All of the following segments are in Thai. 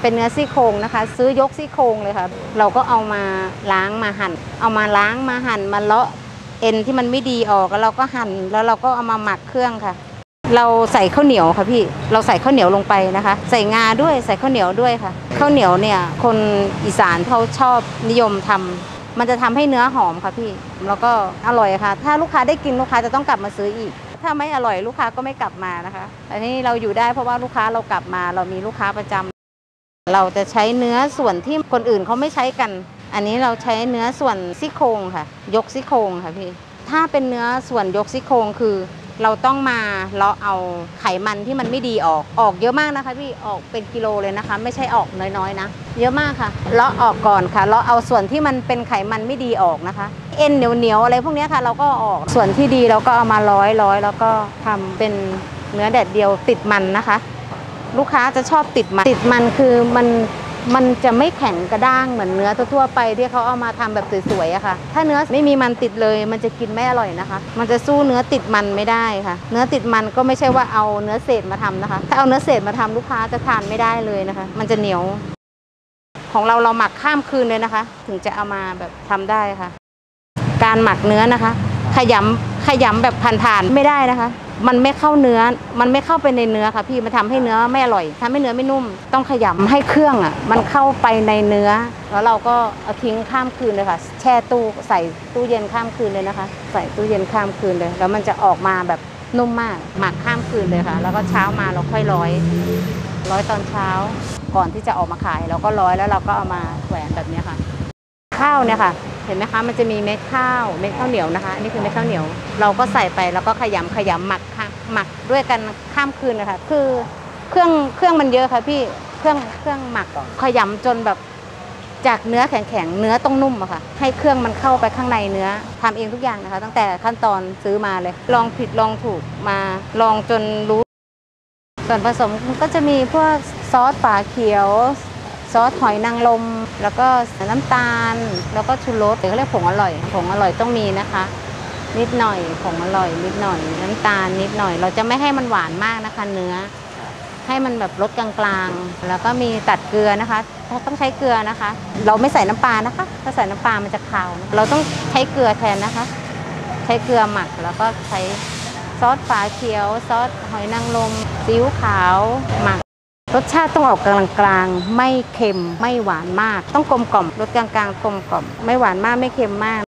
เป็นเนื้อซี่โครงนะคะซื้อยกซี่โครงเลยค่ะเราก็เอามาล้างมาหั่นมาเลาะเอ็นที่มันไม่ดีออกแล้วเราก็หั่นแล้วเราก็เอามาหมักเครื่องค่ะเราใส่ข้าวเหนียวค่ะพี่เราใส่ข้าวเหนียวลงไปนะคะใส่งาด้วยใส่ข้าวเหนียวด้วยค่ะข้าวเหนียวเนี่ยคนอีสานเขาชอบนิยมทำมันจะทำให้เนื้อหอมค่ะพี่แล้วก็อร่อยค่ะถ้าลูกค้าได้กินลูกค้าจะต้องกลับมาซื้ออีกถ้าไม่อร่อยลูกค้าก็ไม่กลับมานะคะแต่นี่เราอยู่ได้เพราะว่าลูกค้าเรากลับมาเรามีลูกค้าประจำเราจะใช้เนื้อส่วนที่คนอื่นเขาไม่ใช้กันอันนี้เราใช้เนื้อส่วนซี่โครงค่ะยกซี่โครงค่ะพี่ถ้าเป็นเนื้อส่วนยกซี่โครงคือเราต้องมาเลาะเอาไขมันที่มันไม่ดีออกเยอะมากนะคะพี่ออกเป็นกิโลเลยนะคะไม่ใช่ออกน้อยๆนะเยอะมากค่ะเลาะออกก่อนค่ะเลาะเอาส่วนที่มันเป็นไขมันไม่ดีออกนะคะเอ็นเหนียวอะไรพวกนี้ค่ะเราก็ออกส่วนที่ดีเราก็เอามาร้อยแล้วก็ทำเป็นเนื้อแดดเดียวติดมันนะคะลูกค้าจะชอบติดมันคือมันจะไม่แข็งกระด้างเหมือนเนื้อทั่วไปที่เขาเอามาทำแบบสวยๆอะค่ะถ้าเนื้อไม่มีมันติดเลยมันจะกินไม่อร่อยนะคะมันจะสู้เนื้อติดมันไม่ได้ค่ะเนื้อติดมันก็ไม่ใช่ว่าเอาเนื้อเศษมาทำนะคะถ้าเอาเนื้อเศษมาทำลูกค้าจะทานไม่ได้เลยนะคะมันจะเหนียวของเราหมักข้ามคืนเลยนะคะถึงจะเอามาแบบทำได้ค่ะการหมักเนื้อนะคะขยำแบบผ่านๆไม่ได้นะคะมันไม่เข้าเนื้อมันไม่เข้าไปในเนื้อค่ะพี่มันทำให้เนื้อไม่อร่อยทำให้เนื้อไม่นุ่มต้องขยำให้เครื่องอ่ะมันเข้าไปในเนื้อแล้วเราก็เอาทิ้งข้ามคืนเลยค่ะแช่ตู้ใส่ตู้เย็นข้ามคืนเลยนะคะใส่ตู้เย็นข้ามคืนเลยแล้วมันจะออกมาแบบนุ่มมากหมักข้ามคืนเลยค่ะแล้วก็เช้ามาเราค่อยร้อยตอนเช้าก่อนที่จะออกมาขายเราก็ร้อยแล้วเราก็เอามาแขวนแบบนี้ค่ะข้าวเนี่ยค่ะเห็นไหมคะมันจะมีเม็ดข้าวเหนียวนะคะนี่คือเม็ดข้าวเหนียวเราก็ใส่ไปแล้วก็ขยำหมักด้วยกันข้ามคืนนะคะคือเครื่องมันเยอะค่ะพี่เครื่องหมักขยำจนแบบจากเนื้อแข็งเนื้อต้องนุ่มอะค่ะให้เครื่องมันเข้าไปข้างในเนื้อทำเองทุกอย่างนะคะตั้งแต่ขั้นตอนซื้อมาเลยลองผิดลองถูกมาลองจนรู้ส่วนผสมก็จะมีพวกซอสฝาเขียวซอสหอยนางรมแล้วก็น้ำตาลแล้วก็ชูรสเขาเรียกผงอร่อยต้องมีนะคะนิดหน่อยผงอร่อยนิดหน่อยน้ำตาลนิดหน่อยเราจะไม่ให้มันหวานมากนะคะเนื้อให้มันแบบรสกลางๆแล้วก็มีตัดเกลือนะคะต้องใช้เกลือนะคะเราไม่ใส่น้ำปลานะคะถ้าใส่น้ำปลามันจะคาวเราต้องใช้เกลือแทนนะคะใช้เกลือหมักแล้วก็ใช้ซอสฝาเขียวซอสหอยนางรมซีอิ๊วขาวหมักรสชาติต้องออกกลางๆไม่เค็มไม่หวานมากต้องกลมกล่อมรสกลางๆกลมกล่อมไม่หวานมากไม่เค็มมาก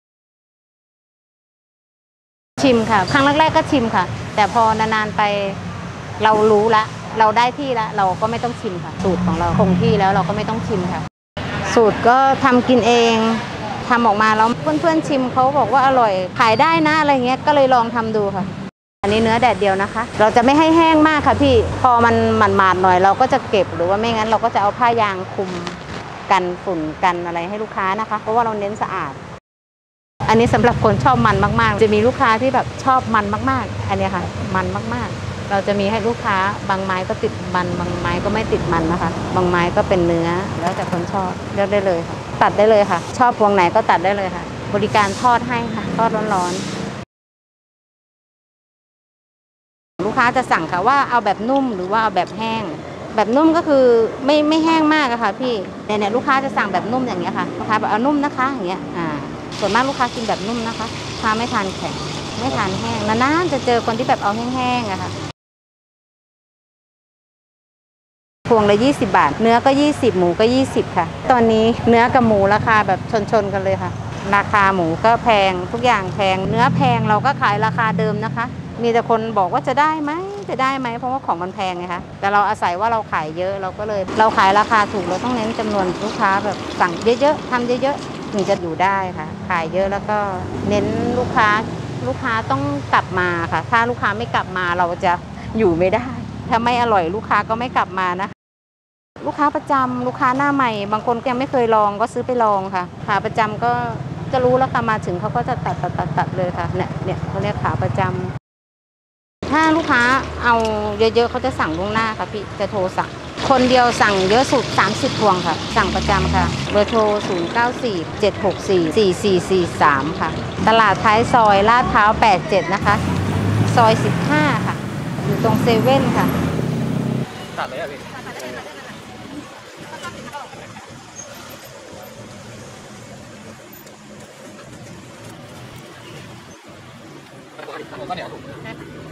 ชิมค่ะครั้งแรกๆก็ชิมค่ะแต่พอนานๆไปเรารู้ละเราได้ที่แล้วเราก็ไม่ต้องชิมค่ะสูตรของเราคงที่แล้วเราก็ไม่ต้องชิมค่ะสูตรก็ทำกินเองทำออกมาแล้วเพื่อนๆชิมเขาบอกว่าอร่อยขายได้นะอะไรเงี้ยก็เลยลองทำดูค่ะอันนี้เนื้อแดดเดียวนะคะเราจะไม่ให้แห้งมากค่ะพี่พอมันหมาดๆหน่อยเราก็จะเก็บหรือว่าไม่งั้นเราก็จะเอาผ้ายางคลุมกันฝุ่นกันอะไรให้ลูกค้านะคะเพราะว่าเราเน้นสะอาดอันนี้สำหรับคนชอบมันมากๆจะมีลูกค้าที่แบบชอบมันมากๆอันนี้ค่ะมันมากๆเราจะมีให้ลูกค้าบางไม้ก็ติดมันบางไม้ก็ไม่ติดมันนะคะบางไม้ก็เป็นเนื้อแล้วแต่คนชอบเลือกได้เลยค่ะตัดได้เลยค่ะชอบพวงไหนก็ตัดได้เลยค่ะบริการทอดให้ค่ะทอดร้อนๆลูกค้าจะสั่งค่ะว่าเอาแบบนุ่มหรือว่าเอาแบบแห้งแบบนุ่มก็คือไม่แห้งมากอะค่ะพี่เนี่ยลูกค้าจะสั่งแบบนุ่มอย่างเงี้ยค่ะลูกค้าแบบเอานุ่มนะคะอย่างเงี้ยส่วนมากลูกค้ากินแบบนุ่มนะคะลูกค้าไม่ทานแข็งไม่ทานแห้งนานๆจะเจอคนที่แบบเอาแห้งๆอะค่ะพวงละ20 บาทเนื้อก็20หมูก็20ค่ะตอนนี้เนื้อกับหมูราคาแบบชนกันเลยค่ะราคาหมูก็แพงทุกอย่างแพงเนื้อแพงเราก็ขายราคาเดิมนะคะมีแต่คนบอกว่าจะได้ไหมเพราะว่าของมันแพงไงคะแต่เราอาศัยว่าเราขายเยอะเราก็เลยเราขายราคาถูกเราต้องเน้นจำนวนลูกค้าแบบสั่งเยอะๆทำเยอะๆถึงจะอยู่ได้ค่ะขายเยอะแล้วก็เน้นลูกค้าต้องกลับมาค่ะถ้าลูกค้าไม่กลับมาเราจะอยู่ไม่ได้ถ้าไม่อร่อยลูกค้าก็ไม่กลับมานะลูกค้าประจำลูกค้าหน้าใหม่บางคนยังไม่เคยลองก็ซื้อไปลองค่ะขาประจำก็จะรู้แล้วค่ะมาถึงเขาก็จะตัดเลยค่ะเนี่ยเขาเรียกขาประจำถ้าลูกค้าเอาเยอะๆเขาจะสั่งล่วงหน้าค่ะพี่จะโทรสั่งคนเดียวสั่งเยอะสุด30 พวงค่ะสั่งประจำค่ะเบอร์โทร0947644443ค่ะตลาดท้ายซอยลาดพร้าว87นะคะซอย15ค่ะอยู่ตรงเซเว่นค่ะตัดเลยอ่ะพี่ก็เหนียว